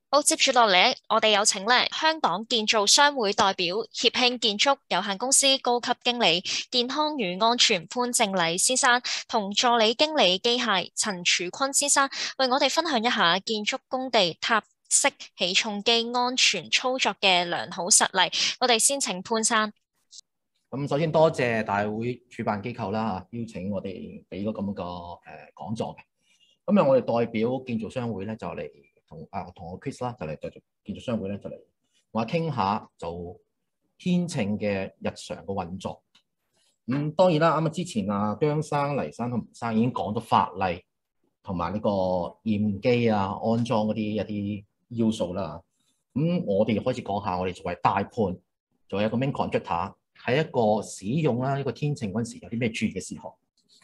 好，接住落嚟，我哋有請咧香港建造商會代表協興建築有限公司高級經理健康與安全潘正禮先生同助理經理機械陳柱坤先生，為我哋分享一下建築工地塔式起重機安全操作嘅良好實例。我哋先請潘生。 咁首先多謝大會主辦機構啦，邀請我哋俾咗咁個講座嘅。咁啊，我哋代表建造商會咧就嚟同我 Chris 啦，就嚟繼續建造商會咧就嚟我傾下就天秤嘅日常嘅運作。咁當然啦，啱啱之前姜生、黎生同吳生已經講咗法例同埋呢個驗機安裝嗰啲一啲要素啦。咁我哋開始講下，我哋作為大判，作為一個 main contractor，喺一個使用呢個天秤嗰陣時有啲咩注意嘅事項。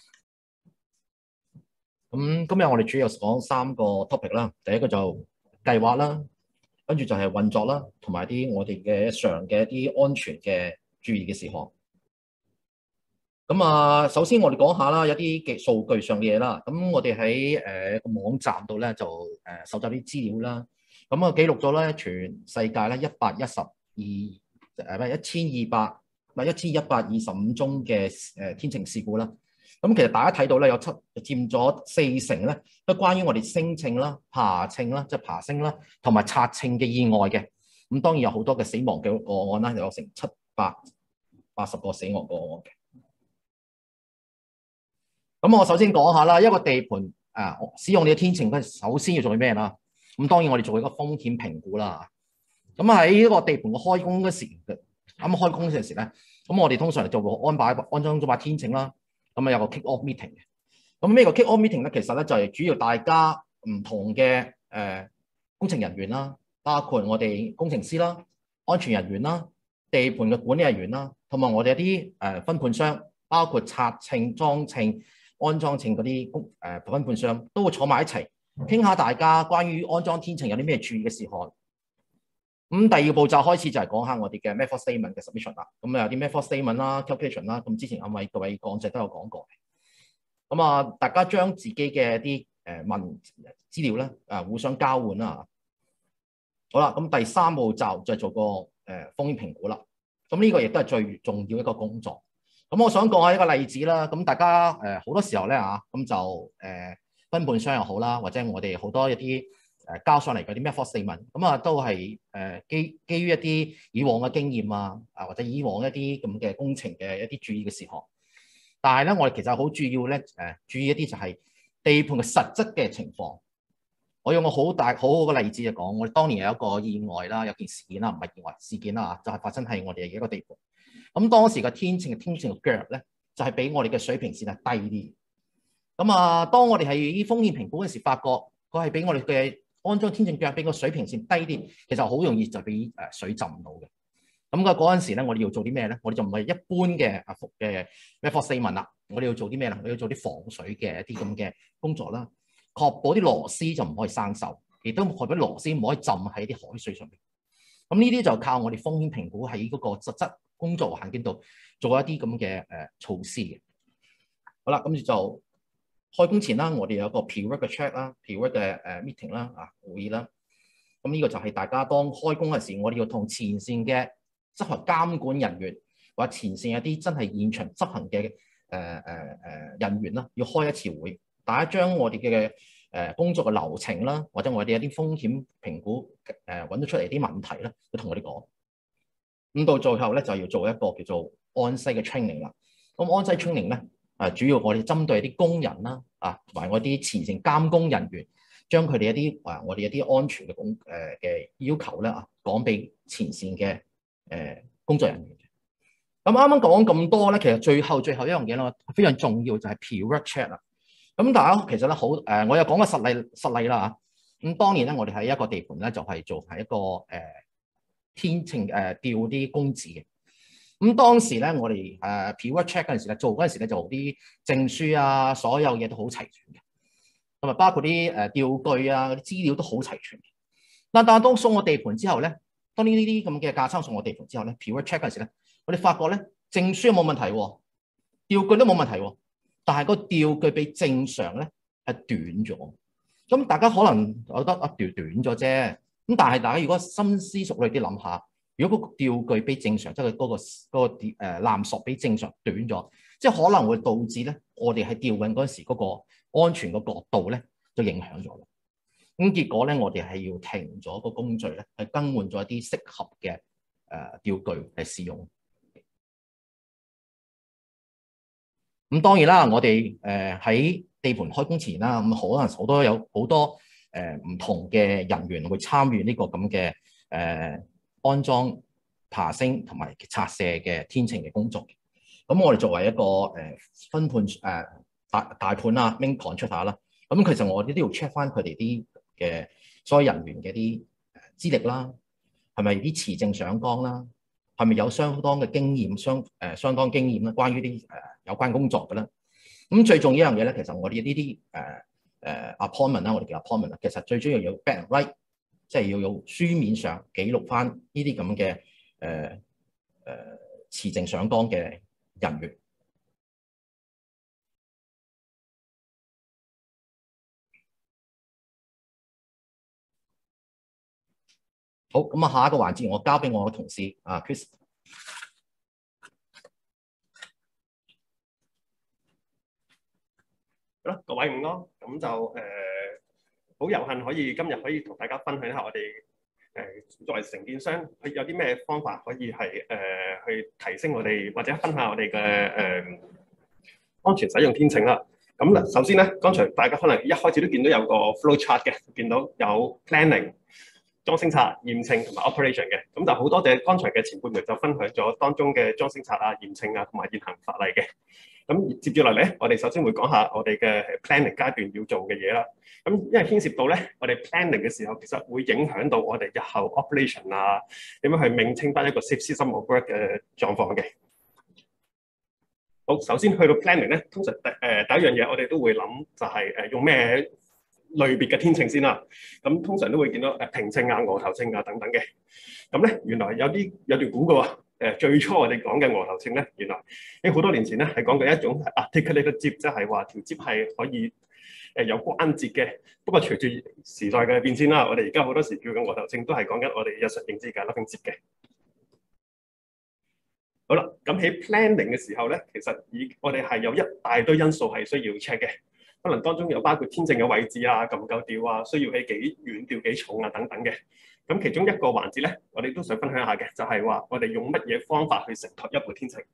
咁今日我哋主要講3個 topic 啦。第一個就計劃啦，跟住就係運作啦，同埋啲我哋嘅日常嘅一啲安全嘅注意嘅事項。咁首先我哋講下啦，有啲嘅數據上嘅嘢啦。咁我哋喺個網站度咧就搜集啲資料啦。咁記錄咗咧全世界咧1125宗嘅天秤事故啦。咁其實大家睇到咧有佔咗40%咧，都關於我哋升秤啦、爬秤啦，即係爬升啦，同埋拆秤嘅意外嘅。咁當然有好多嘅死亡嘅個案啦，有成780個死亡個案嘅。咁我首先講下啦，一個地盤使用你嘅天秤，佢首先要做啲咩啦？咁當然我哋做一個風險評估啦。咁喺呢個地盤嘅開工嗰時，開工嗰陣時咧，咁我哋通常就會安裝咗把天秤啦。咁有個 kick off meeting 嘅。咁咩個 kick off meeting 咧？其實咧就係主要大家唔同嘅工程人員啦，包括我哋工程師啦、安全人員啦、地盤嘅管理人員啦，同埋我哋一啲分判商，包括拆秤、裝秤、安裝秤嗰啲分判商都會坐埋一齊傾下大家關於安裝天秤有啲咩注意嘅事項。咁第二步驟開始就係講下我哋嘅 method statement 嘅 submission 啦。咁有啲 method statement 啦、calculation 啦。咁之前各位講者都有講過嘅。咁大家將自己嘅啲文資料咧互相交換啦。好啦，咁第3步驟就係做個風險評估啦。咁呢個亦都係最重要一個工作。咁我想講下一個例子啦。咁大家好多時候咧咁就分判商又好啦，或者我哋好多一啲交上嚟嗰啲咩 method statement，咁都係基於一啲以往嘅經驗或者以往一啲咁嘅工程嘅一啲注意嘅事項。但係咧，我哋其實好主要咧注意一啲就係地盤嘅實質嘅情況。我用個好好嘅例子就講，我哋當年有一個意外啦，有件事件啦，唔係意外事件啦，就係發生喺我哋嘅一個地盤。咁當時嘅天秤嘅腳咧，就係比我哋嘅水平線係低啲。咁當我哋係啲風險評估嗰時，發覺佢係比我哋嘅安裝天秤腳比個水平線低啲，其實好容易就俾水浸到嘅。咁嗰陣時咧，我哋要做啲咩咧？我哋就唔係一般嘅method statement啦，我哋要做啲咩咧？我哋要做啲防水嘅一啲咁嘅工作啦，確保啲螺絲就唔可以生鏽，亦都確保螺絲唔可以浸喺啲海水上面。咁呢啲就靠我哋風險評估喺嗰個實質工作環境度做一啲咁嘅措施嘅。好啦，咁就開工前啦，我哋有個 pre-work 嘅 check 啦，pre-work 嘅meeting 啦，會議啦。咁呢個就係大家當開工嘅時，我哋要同前線嘅執行監管人員或者前線有啲真係現場執行嘅人員啦，要開一次會，大家將我哋嘅工作嘅流程啦，或者我哋有啲風險評估揾到出嚟啲問題啦，要同我哋講。咁到最後咧，就要做一個叫做 on-site 嘅 training 啦。咁 on-site training 咧，主要我哋針對啲工人啦，同埋我啲前線監工人員，將佢哋一啲我哋一啲安全嘅嘅要求咧講俾前線嘅工作人員。咁啱啱講咁多咧，其實最後一樣嘢咧，非常重要就係 pre-work check 啦。咁大家其實咧我有講個實例啦嚇。咁當然咧，我哋喺一個地盤咧就係做係一個天秤吊啲公字嘅。咁當時咧，我哋pre-work check 嗰陣時咧，做嗰陣時咧就啲證書所有嘢都好齊全嘅，同埋包括啲吊具嗰啲資料都好齊全嘅。但當送我地盤之後咧，當呢啲咁嘅架撐送我地盤之後咧，pre-work check 嗰陣時咧，我哋發覺咧證書冇問題喎，吊具都冇問題喎，但係個吊具比正常咧係短咗。咁大家可能覺得短咗啫， 咁但係大家如果深思熟慮啲諗下，如果嗰個吊具比正常，即係嗰個纜索比正常短咗，即係可能會導致咧，我哋喺吊運嗰時嗰個安全嘅角度咧，就影響咗啦。咁結果咧，我哋係要停咗個工序咧，係更換咗一啲適合嘅吊具嚟使用。咁當然啦，我哋喺地盤開工前啦，咁可能有好多唔同嘅人員會參與呢個咁嘅安裝、爬升同埋拆卸嘅天秤嘅工作。咁我哋作為一個分判大判啦 main contractor 啦，咁其實我哋都要 check 翻佢哋啲嘅所有人員嘅啲資歷啦，係咪啲持證上崗啦？係咪有相當嘅經驗，相當經驗咧？關於啲有關工作嘅咧，咁最重要一樣嘢咧，其實我哋呢啲appointment 啦，我哋叫 appointment 啦，其實最主要有 back and write， 即係要有書面上記錄翻呢啲咁嘅持證上崗嘅人員。好，咁啊，下一個環節我交俾我嘅同事Chris。 好啦，各位午安，咁就好有幸今日可以同大家分享一下我哋作為承建商，有啲咩方法可以係去提升我哋或者分享我哋嘅安全使用天秤啦。咁嗱，首先咧，剛才大家可能一開始都見到有個 flow chart 嘅，見到有 planning、裝升拆、驗秤同埋 operation 嘅。咁就好多謝剛才嘅前輩們就分享咗當中嘅裝升拆啊、驗秤啊同埋現行法例嘅。咁接住落嚟咧，我哋首先會講下我哋嘅 planning 階段要做嘅嘢啦。咁因為牽涉到咧，我哋 planning 嘅時候，其實會影響到我哋日後 operation 啊，點樣去maintain翻一個 safe system of work 嘅狀況嘅。好，首先去到 planning 咧，通常第一樣嘢我哋都會諗就係用咩類別嘅天秤先啦。咁通常都會見到平秤啊、鵝頭秤啊等等嘅。咁咧原來有段估嘅喎，最初我哋講嘅鵝頭秤咧，原來喺好多年前咧係講緊一種 articulated jib， 即係話條 jib 係可以有關節嘅。不過隨住時代嘅變遷啦，我哋而家好多時叫嘅鵝頭秤都係講緊我哋日常認知嘅 loving jib 嘅。好啦，咁喺 planning 嘅時候咧，其實我哋係有一大堆因素係需要 check 嘅，可能當中有包括天秤嘅位置啊、夠唔夠吊啊、需要喺幾遠吊幾重啊等等嘅。咁其中一個環節咧，我哋都想分享一下嘅，就係話我哋用乜嘢方法去承托一部天秤。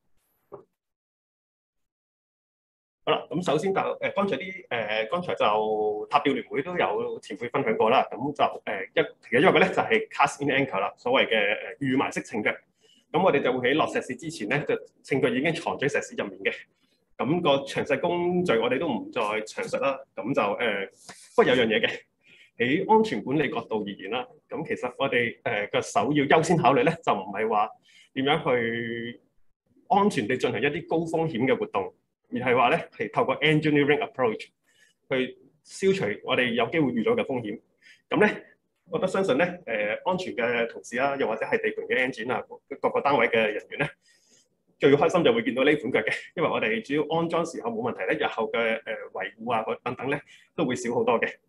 好啦，咁首先就剛才就塔吊聯會都有前輩分享過啦，咁就其中一個咧就係 cast in anchor 啦，所謂嘅預埋式秤腳。咁我哋就會喺落石屎之前咧，就秤腳已經藏咗喺石屎入面嘅。咁個詳細工序我哋都唔再詳述啦。咁就不過有樣嘢嘅，喺安全管理角度而言啦，咁其實我哋個首要優先考慮咧，就唔係話點樣去安全地進行一啲高風險嘅活動，而係話咧係透過 engineering approach 去消除我哋有機會遇到嘅風險。咁咧，我都相信咧，安全嘅同事啦，又或者係地盤嘅 engine 啊，各個單位嘅人員咧，最開心就會見到呢款腳嘅，因為我哋主要安裝時候冇問題咧，日後嘅維護啊等等咧，都會少好多嘅。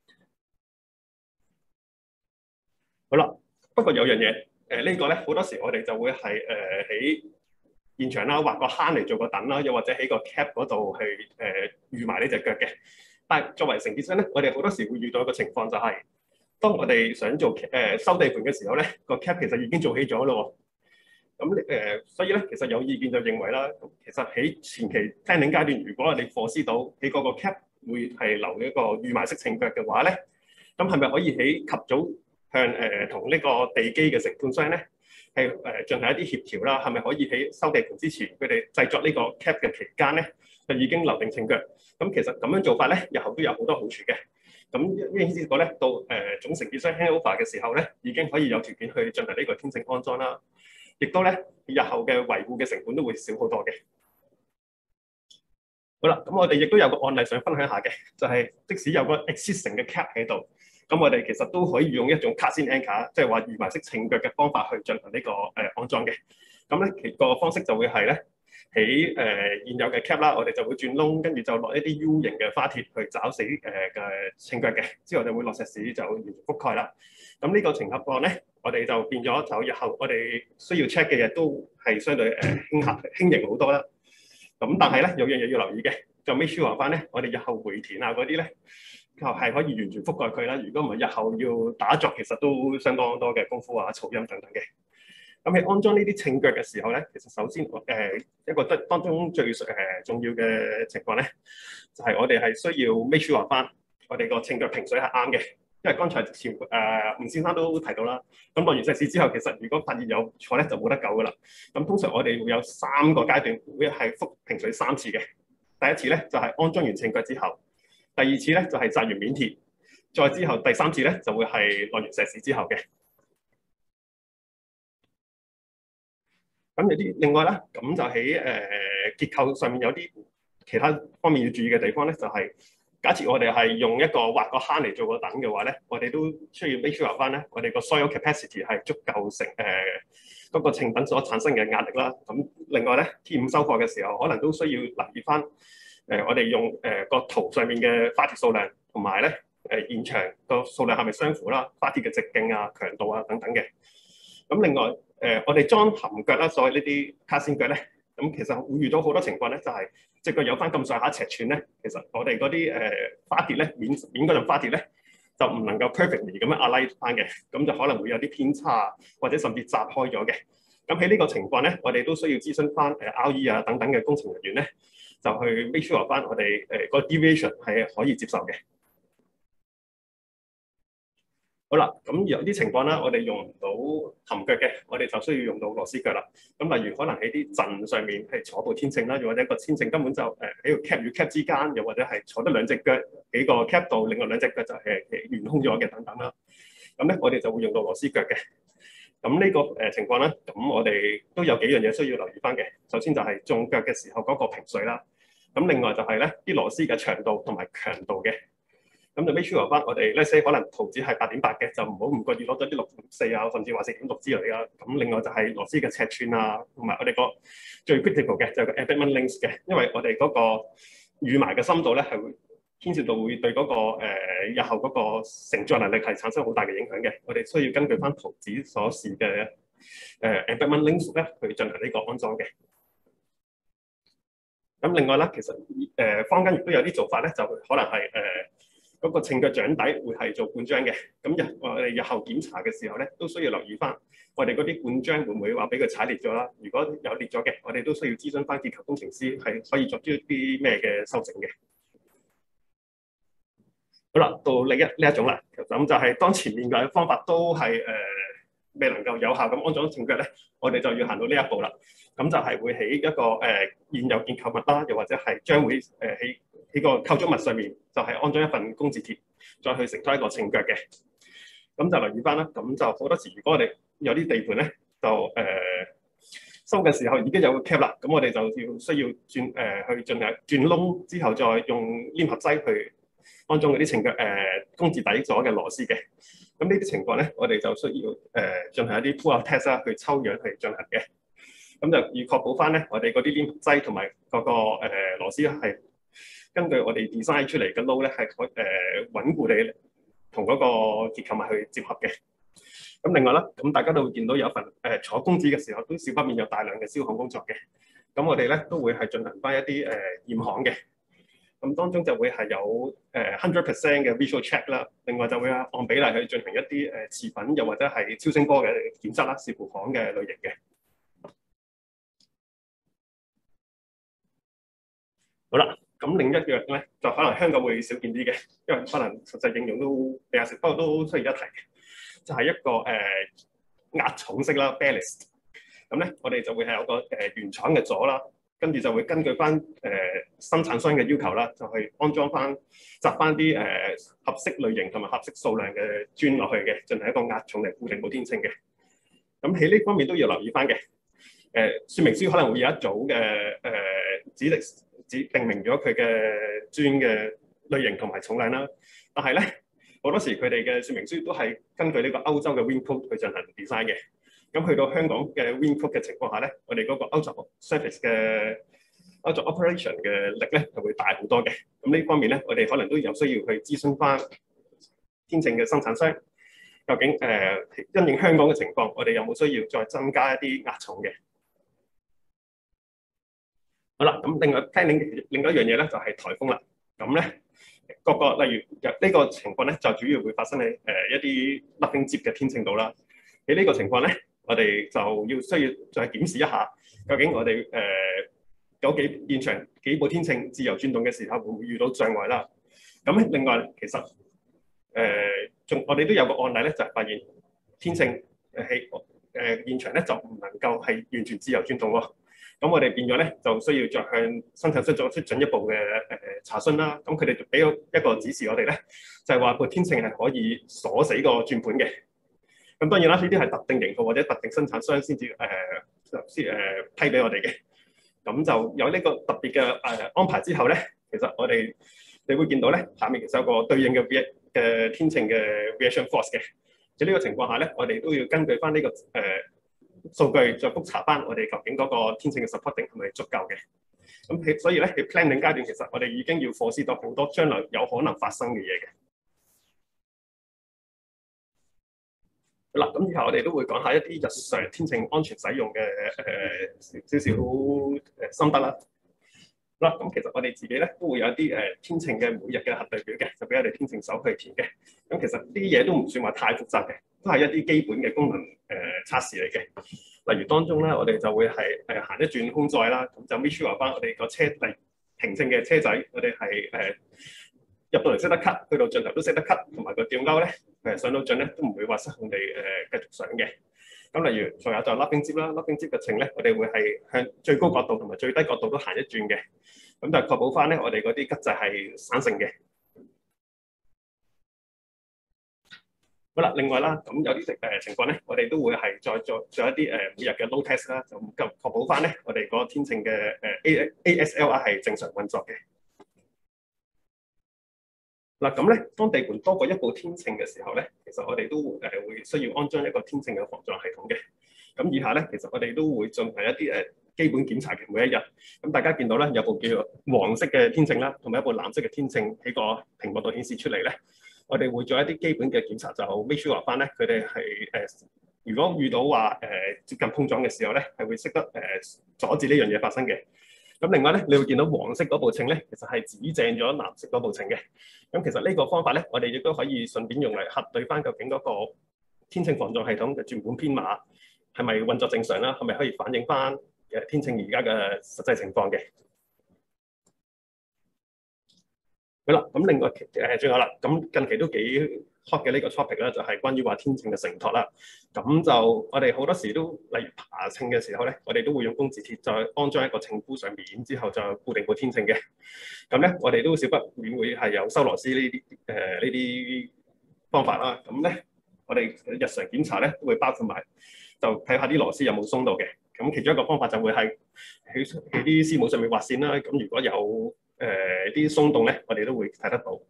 好啦，不過有樣嘢，呢個咧好多時我哋就會係喺現場啦，畫個坑嚟做個躉啦，又或者喺個 cap 嗰度去預埋呢隻腳嘅。但係作為承建商咧，我哋好多時會遇到一個情況就係，當我哋想做收地盤嘅時候咧，個 cap 其實已經做起咗咯。咁所以咧，其實有意見就認為啦，其實喺前期 planning 階段，如果我哋 foresee 到喺嗰個 cap 會係留一個預埋式秤腳嘅話咧，咁係咪可以喺及早向同呢個地基嘅承判商咧係進行一啲協調啦？係咪可以喺收地盤之前，佢哋製作呢個 cap 嘅期間咧，就已經留定秤腳？咁其實咁樣做法咧，日後都有好多好處嘅。咁呢件事個咧，到總承建商 handover 嘅時候咧，已經可以有條件去進行呢個天秤安裝啦。亦都咧，日後嘅維護嘅成本都會少好多嘅。好啦，咁我哋亦都有個案例想分享一下嘅，就係即使有個 existing 嘅 cap 喺度，咁我哋其實都可以用一種 cast in anchor，即係話預埋式秤腳嘅方法去進行呢個安裝嘅。咁咧，其個方式就會係咧， 喺現有嘅 cap 啦，我哋就會轉窿，跟住就落一啲 U 型嘅花鐵去找死嘅稱腳嘅，之後就會落石屎就完全覆蓋啦。咁呢個情況咧，我哋就變咗就日後我哋需要 check 嘅嘢都係相對輕型好多啦。咁但係咧有樣嘢要留意嘅，就 make sure 翻咧，我哋日後回填啊嗰啲咧，就係可以完全覆蓋佢啦。如果唔係日後要打鑿，其實都相當多嘅功夫啊、噪音等等嘅。咁喺安裝呢啲稱腳嘅時候咧，其實首先一個當中最重要嘅情況咧，就係我哋係需要 make sure 翻我哋個稱腳平水係啱嘅。因為剛才吳先生都提到啦，咁落完石屎之後，其實如果發現有錯咧，就冇得救噶啦。咁通常我哋會有3個階段，會係覆平水3次嘅。第一次咧就係安裝完稱腳之後，第二次咧就係紮完面鐵，再之後第3次咧就會係落完石屎之後嘅。咁有啲另外啦，咁就喺結構上面有啲其他方面要注意嘅地方咧，就係假設我哋係用一個挖個坑嚟做個等嘅話咧，我哋都需要 make sure 翻咧，我哋個 soil capacity 係足夠成嗰個稱等所產生嘅壓力啦。咁另外咧，T5收貨嘅時候，可能都需要留意翻我哋用個圖上面嘅花鐵數量，同埋咧現場個數量係咪相符啦？花鐵嘅直徑啊、強度啊等等嘅。咁另外我哋裝含腳啦，所謂呢啲卡線腳咧，咁其實會遇到好多情況咧，就係隻腳有翻咁上下尺寸咧，其實我哋嗰啲花鐵咧，面嗰陣花鐵咧，就唔能夠 perfectly 咁樣 align 翻嘅，咁就可能會有啲偏差，或者甚至砸開咗嘅。咁喺呢個情況咧，我哋都需要諮詢翻RE 啊等等嘅工程人員咧，就去 make sure 翻我哋個 deviation 係可以接受嘅。好啦，咁有啲情況啦，我哋用唔到含腳嘅，我哋就需要用到螺絲腳啦。咁例如可能喺啲陣上面係坐部天秤啦，又或者個天秤根本就喺個 cap 與 cap 之間，又或者係坐得2隻腳幾個 cap 度，另外2隻腳就係懸空咗嘅等等啦。咁咧，我哋就會用到螺絲腳嘅。咁呢個情況咧，咁我哋都有幾樣嘢需要留意翻嘅。首先就係中腳嘅時候嗰個平水啦。咁另外就係咧啲螺絲嘅長度同埋強度嘅。咁就 make sure 翻我哋 let's say 可能圖紙係8.8嘅，就唔好唔覺意攞咗啲6.4啊，甚至話4.6之類啦。咁另外就係螺絲嘅尺寸啊，同埋我哋個最 critical 嘅就係個 abutment length 嘅，因為我哋嗰個預埋嘅深度咧係會牽涉到會對嗰個日後嗰個承載能力係產生好大嘅影響嘅。我哋需要根據翻圖紙所示嘅abutment length 咧去進行呢個安裝嘅。咁另外咧，其實坊間亦都有啲做法咧，就可能係嗰個稱腳掌底會係做灌漿嘅，咁我哋日後檢查嘅時候咧，都需要留意翻我哋嗰啲灌漿會唔會話俾佢踩裂咗啦？如果有裂咗嘅，我哋都需要諮詢翻結構工程師係可以作出一啲咩嘅修正嘅。好啦，到呢一種啦，咁就係當前面嘅方法都係未能夠有效咁安裝稱腳咧，我哋就要行到呢一步啦。咁就係會喺一個現有建構物啦，又或者係將會喺個構築物上面就係安裝一份工字鐵，再去承托一個稱腳嘅。咁就留意翻啦。咁就好多時，如果我哋有啲地盤咧，就收嘅時候已經有個 cap 啦，咁我哋就需要去進行轉窿之後，再用黏合劑去安裝嗰啲稱腳工字底咗嘅螺絲嘅。咁呢啲情況咧，我哋就需要進行一啲 pull out test 啦，去抽樣去進行嘅。咁就要確保翻咧，我哋嗰啲黏合劑同埋嗰個螺絲係根據我哋 design 出嚟嘅 load 咧，係可穩固地同嗰個結構物去接合嘅。咁另外啦，咁大家都會見到有一份坐工字嘅時候，都少不免有大量嘅燒焊工作嘅。咁我哋咧都會係進行翻一啲驗焊嘅。咁當中就會係有100% 嘅 visual check 啦，另外就會按比例去進行一啲磁粉又或者係超聲波嘅檢測啦，視乎焊嘅類型嘅。好啦，咁另一樣咧就可能香港會少見啲嘅，因為可能實際應用都比較少，不過都需要一提嘅，就係一個壓重式啦 ballast。咁咧我哋就會係有個原廠嘅座啦。跟住就會根據翻生產商嘅要求啦，就去安裝翻紮翻啲合適類型同埋合適數量嘅磚落去嘅，進行一個壓重嚟固定冇天秤嘅。咁喺呢方面都要留意翻嘅。說明書可能會有一組嘅指定明咗佢嘅磚嘅類型同埋重量啦。但係咧好多時佢哋嘅說明書都係根據呢個歐洲嘅 Win Code 去進行 design 嘅。 咁去到香港嘅 wind code 嘅情況下咧，我哋嗰個 out of service 嘅 out of operation 嘅力咧就會大好多嘅。咁呢方面咧，我哋可能都有需要去諮詢翻天秤嘅生產商，究竟因應香港嘅情況，我哋有冇需要再增加一啲壓重嘅？好啦，咁另外 planning 另外一樣嘢咧就係颱風啦。咁咧各個例如呢個情況咧，就主要會發生喺一啲 nothing 接嘅天秤度啦。喺呢個情況咧，我哋就需要再檢視一下，究竟我哋有現場幾部天秤自由轉動嘅時候，會唔會遇到障礙啦？咁另外其實我哋都有個案例咧，就係發現天秤喺現場咧就唔能夠係完全自由轉動喎。咁我哋變咗咧，就需要再向生產商作出進一步嘅查詢啦。咁佢哋就俾咗一個指示我哋咧，就係話部天秤係可以鎖死個轉盤嘅。咁當然啦，呢啲係特定型號或者特定生產商先至批俾我哋嘅。咁就有呢個特別嘅安排之後咧，其實你會見到咧，下面其實有個對應嘅天秤嘅 reaction force 嘅。喺呢個情況下咧，我哋都要根據翻呢個數據再覆查翻我哋究竟嗰個天秤嘅 supporting 係咪足夠嘅。咁所以咧，喺 planning 階段，其實我哋已經要 foresee 到好多將來有可能發生嘅嘢嘅。嗱，咁以後我哋都會講下一啲日常天秤安全使用嘅少少心得啦。嗱，咁其實我哋自己咧都會有一啲天秤嘅每日嘅核對表嘅，就俾我哋天秤手去填嘅。咁其實呢啲嘢都唔算話太複雜嘅，都係一啲基本嘅功能測試嚟嘅。例如當中咧，我哋就會係行一轉空載啦，咁就 make sure 翻我哋個車停秤嘅車仔，我哋係入到嚟識得 cut， 去到盡頭都識得 cut， 同埋個吊鈎咧上到盡咧都唔會話失控地繼續上嘅。咁例如仲有就 Luffing 接啦，Luffing 接嘅秤咧，我哋會係向最高角度同埋最低角度都行一轉嘅，咁就確保翻咧我哋嗰啲吉掣係散性嘅。好啦，另外啦，咁有啲情況咧，我哋都會係再做一啲每日嘅 load test 啦，就確保翻咧我哋嗰個天秤嘅ASLR 係正常運作嘅。嗱，咁咧，當地盤多過一部天秤嘅時候咧，其實我哋都會需要安裝一個天秤嘅防撞系統嘅。咁以下咧，其實我哋都會進行一啲基本檢查嘅每一日。咁大家見到咧，有部叫做黃色嘅天秤啦，同埋一部藍色嘅天秤喺個屏幕度顯示出嚟咧。我哋會做一啲基本嘅檢查，就 make sure 翻咧，佢哋係如果遇到話接近碰撞嘅時候咧，係會識得阻止呢樣嘢發生嘅。咁另外咧，你會見到黃色嗰部秤咧，其實係指正咗藍色嗰部秤嘅。咁其實呢個方法咧，我哋亦都可以順便用嚟核對翻究竟嗰個天秤防撞系統嘅轉盤編碼係咪運作正常啦，係咪可以反映翻天秤而家嘅實際情況嘅。好啦，咁另外仲有啦，咁近期都幾 hot 嘅呢個 topic 咧，就係關於話天秤嘅承托啦。咁就我哋好多時都，例如爬秤嘅時候咧，我哋都會用工字鐵再安裝一個秤箍上面，之後就固定部天秤嘅。咁咧，我哋都少不免會係有收螺絲呢啲方法啦。咁咧，我哋日常檢查咧都會包括埋，就睇下啲螺絲有冇鬆到嘅。咁其中一個方法就會係喺啲絲母上面畫線啦。咁如果有啲鬆動咧，我哋都會睇得到。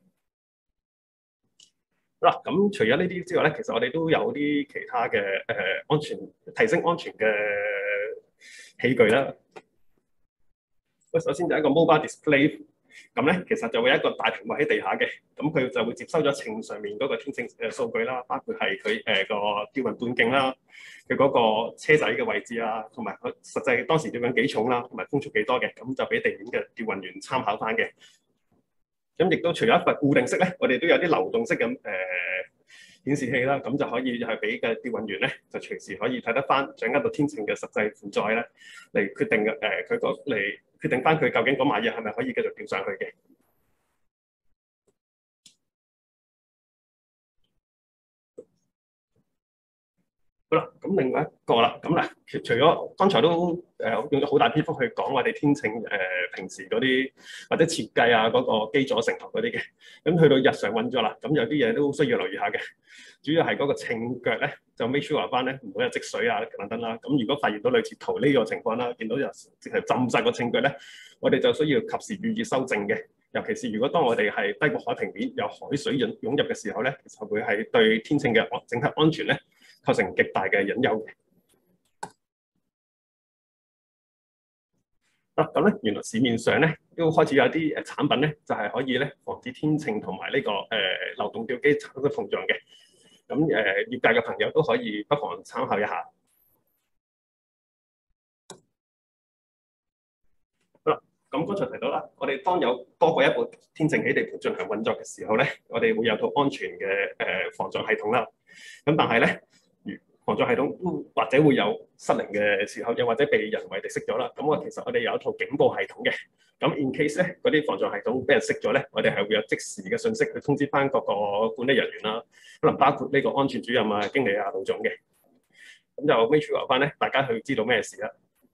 嗱，咁除咗呢啲之外咧，其實我哋都有啲其他嘅提升安全嘅器具啦。首先就係一個 mobile display， 咁咧其實就會有一個大屏幕喺地下嘅，咁佢就會接收咗秤上面嗰個天秤數據啦，包括係佢個吊運半徑啦，佢嗰個車仔嘅位置啊，同埋佢實際當時吊緊幾重啦，同埋風速幾多嘅，咁就俾地面嘅吊運員參考翻嘅。咁亦都除咗一塊固定式咧，我哋都有啲流動式嘅顯示器啦，咁就可以係俾嘅吊運員咧，就隨時可以睇得翻掌握到天秤嘅實際負載咧，嚟決定嚟決定翻佢究竟嗰碼嘢係咪可以繼續吊上去嘅。好啦，咁另外一個啦，咁嗱，除咗剛才都用咗好大篇幅去講我哋天秤平時嗰啲或者設計啊嗰個基礎承托嗰啲嘅，咁去到日常運作啦，咁有啲嘢都需要留意下嘅。主要係嗰個秤腳咧，就 make sure 翻咧唔好有積水啊等等啦。咁如果發現到類似圖呢個情況啦，見到直係浸晒個秤腳咧，我哋就需要及時予以修正嘅。尤其是如果當我哋係低過海平面有海水湧入嘅時候咧，其實會係對天秤嘅整體安全咧構成極大嘅隱憂嘅。咁咧，原來市面上咧都開始有啲產品咧，就係可以咧防止天秤同埋呢個流動吊機產生碰撞嘅。咁業界嘅朋友都可以不妨參考一下。好啦，咁剛才提到啦，我哋當有多過一部天秤喺地盤進行運作嘅時候咧，我哋會有套安全嘅防撞系統啦。咁但係咧，防撞系統或者會有失靈嘅時候，又或者被人為地熄咗啦。咁其實我哋有一套警報系統嘅。咁 in case 咧，嗰啲防撞系統俾人熄咗咧，我哋係會有即時嘅信息去通知翻各個管理人員啦，可能包括呢個安全主任啊、經理啊、老總嘅。咁就 make sure 翻咧，大家去知道咩事啦。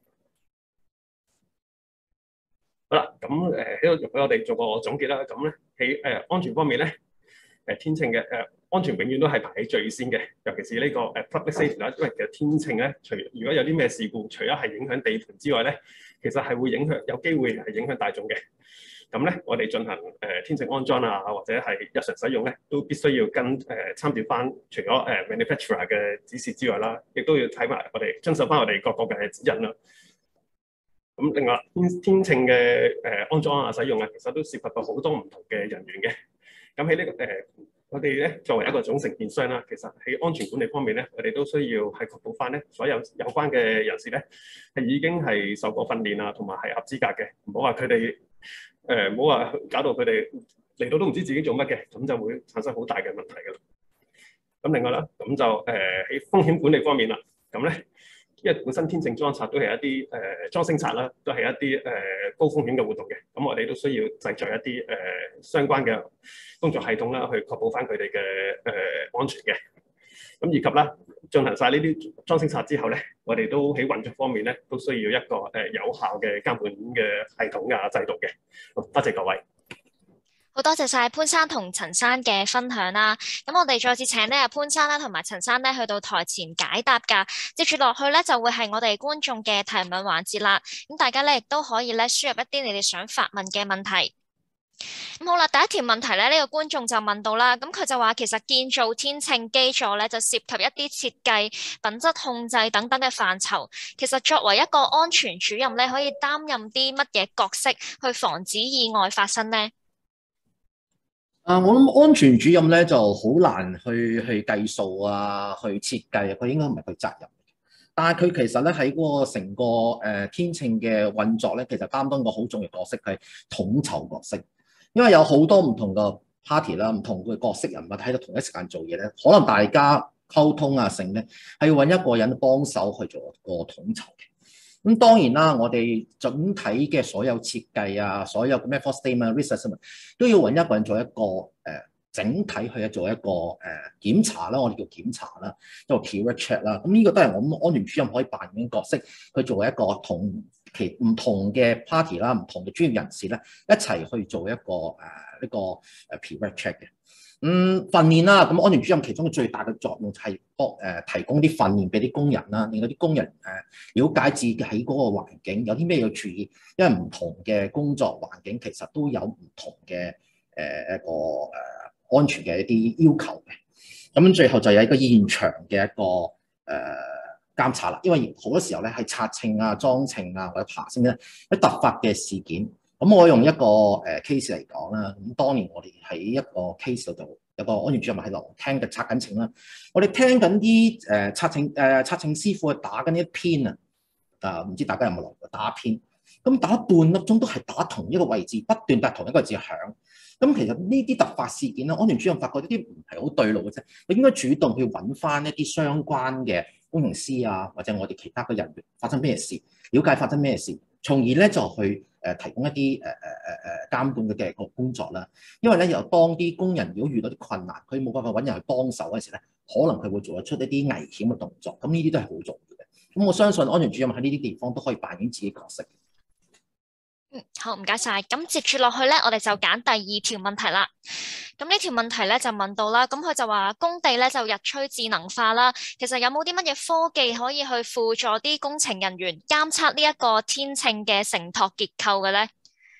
好啦，咁喺度容許我哋做個總結啦。咁咧喺安全方面咧，天秤嘅安全永遠都係排喺最先嘅，尤其是呢個public safety 啦。因為其實天秤咧，如果有啲咩事故，除咗係影響地盤之外咧，其實係會有機會係影響大眾嘅。咁咧，我哋進行天秤安裝啊，或者係日常使用咧，都必須要參照翻除咗manufacturer 嘅指示之外啦，亦都要睇埋遵守翻我哋各個嘅指引啦。咁另外天秤嘅安裝啊、使用啊，其實都涉及到好多唔同嘅人員嘅。咁喺呢個我哋咧作為一個總承建商啦，其實喺安全管理方面咧，我哋都需要係確保翻咧所有有關嘅人士咧係已經係受過訓練啊，同埋係合資格嘅，唔好話佢哋唔好話搞到佢哋嚟到都唔知自己做乜嘅，咁就會產生好大嘅問題㗎啦。咁另外啦，咁就喺風險管理方面啦，咁咧。因為本身天秤裝拆都係一啲裝升拆啦，都係一啲高風險嘅活動嘅，咁我哋都需要製作一啲相關嘅工作系統啦，去確保翻佢哋嘅安全嘅。咁以及啦，進行晒呢啲裝升拆之後咧，我哋都喺運作方面咧，都需要一個有效嘅監管嘅系統啊制度嘅。好，多謝各位。 好多謝晒潘生同陳生嘅分享啦，咁我哋再次請呢潘生啦同埋陳生咧去到台前解答㗎。接住落去咧就會係我哋觀眾嘅提問環節啦，咁大家咧亦都可以咧輸入一啲你哋想發問嘅問題。咁好啦，第一條問題咧，呢個觀眾就問到啦，咁佢就話其實建造天秤基座咧就涉及一啲設計、品質控制等等嘅範疇。其實作為一個安全主任咧，可以擔任啲乜嘢角色去防止意外發生呢？ 我諗安全主任咧就好難去計數啊，去設計，佢應該唔係佢責任。但係佢其實咧喺嗰個成個天秤嘅運作咧，其實擔當個好重要角色，係統籌角色。因為有好多唔同嘅 party 啦，唔同嘅角色人物喺度同一時間做嘢咧，可能大家溝通啊成咧係要揾一個人幫手去做個統籌嘅。咁當然啦，我哋整體嘅所有設計啊，所有嘅 method statement、research 都要揾一個人做一個整體去做一個檢查啦，我哋叫檢查啦，一個 peer check 啦。咁呢個都係我諗安全主任可以扮演嘅角色，去做一個同其唔同嘅 party 啦、唔同嘅專業人士咧一齊去做一個呢個peer check 嘅。訓練啦，咁安全主任其中嘅最大嘅作用就係提供啲訓練俾啲工人啦，令到啲工人了解自己喺嗰個環境有啲咩要注意，因為唔同嘅工作環境其實都有唔同嘅一個安全嘅一啲要求嘅。咁最後就有一個現場嘅一個監察啦，因為好多時候咧係拆秤啊、裝秤啊或者爬升咧一突發嘅事件。咁我用一個case 嚟講啦，咁當年我哋喺一個 case 度有個安全主任喺度聽緊拆緊秤啦，我哋聽緊啲拆秤師傅去打緊一篇唔知大家有冇留意打篇，咁打半粒鐘都係打同一個位置，不斷打同一個字響。咁其實呢啲突發事件咧，安全主任發覺呢啲唔係好對路嘅啫，你應該主動去揾翻一啲相關嘅工程師啊，或者我哋其他嘅人員發生咩事，了解發生咩事，從而咧就去提供一啲監管嘅工作啦。因為咧又當啲工人如果遇到啲困難，佢冇辦法揾人去幫手嗰時咧，可能佢會做得出一啲危險嘅動作。咁呢啲都係好重要嘅。咁我相信安全主任喺呢啲地方都可以扮演自己角色。 好，唔該晒。咁接住落去咧，我哋就揀第二條問題啦。咁呢條問題咧就問到啦，咁佢就話工地咧就日趨智能化啦，其實有冇啲乜嘢科技可以去輔助啲工程人員監測呢一個天秤嘅承托結構嘅咧？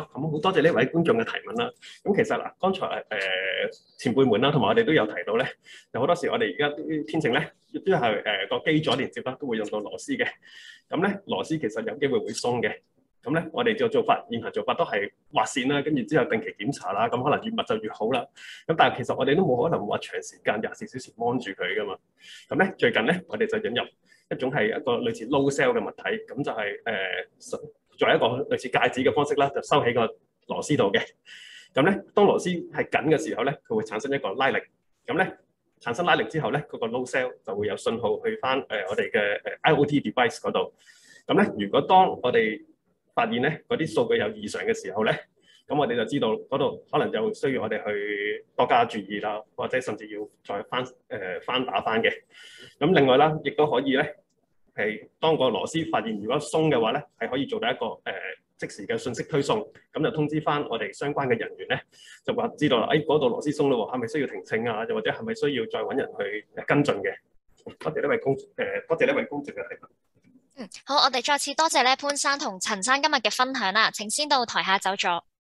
咁好多謝呢位觀眾嘅提問啦。咁其實嗱，剛才前輩們啦，同埋我哋都有提到咧，有好多時我哋而家啲天秤咧，都係個基座連接啦，都會用到螺絲嘅。咁咧螺絲其實有機會會鬆嘅。咁咧我哋嘅做法，現行做法都係劃線啦，跟住之後定期檢查啦。咁可能越密就越好啦。咁但係其實我哋都冇可能話長時間24小時幫住佢噶嘛。咁咧最近咧我哋就引入一種係一個類似 low cell 嘅物體，咁就係作為一個類似戒指嘅方式啦，就收喺個螺絲度嘅。咁咧，當螺絲係緊嘅時候咧，佢會產生一個拉力。咁咧，產生拉力之後咧，嗰個 low cell 就會有信號去翻我哋嘅IoT device 嗰度。咁咧，如果當我哋發現咧嗰啲數據有異常嘅時候咧，咁我哋就知道嗰度可能就需要我哋去多加注意啦，或者甚至要再翻打翻嘅。咁另外啦，亦都可以咧。係當個螺絲發現如果鬆嘅話咧，係可以做到一個即時嘅信息推送，咁就通知翻我哋相關嘅人員咧，就話知道啦，嗰度螺絲鬆咯，係咪需要停稱啊？又或者係咪需要再揾人去跟進嘅？多謝呢位公眾嘅提問。 好，我哋再次多謝咧潘生同陳生今日嘅分享啦，請先到台下走咗。